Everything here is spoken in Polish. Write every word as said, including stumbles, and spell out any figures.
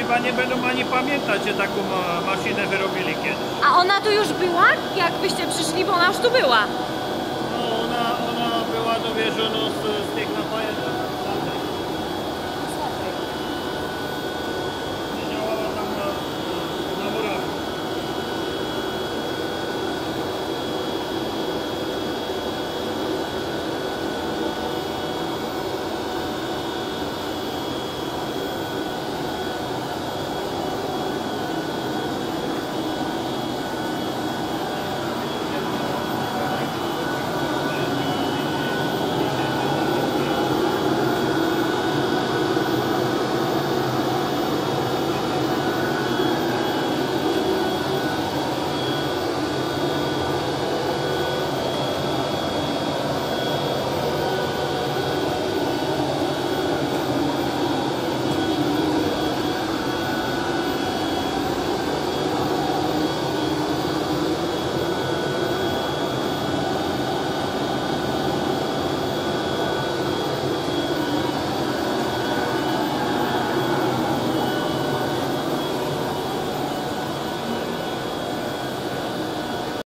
chyba nie będą ani pamiętać, że taką ma maszynę wyrobili kiedyś. A ona tu już była? Jak byście przyszli, bo ona już tu była. No ona, ona była dowieziona z, z tych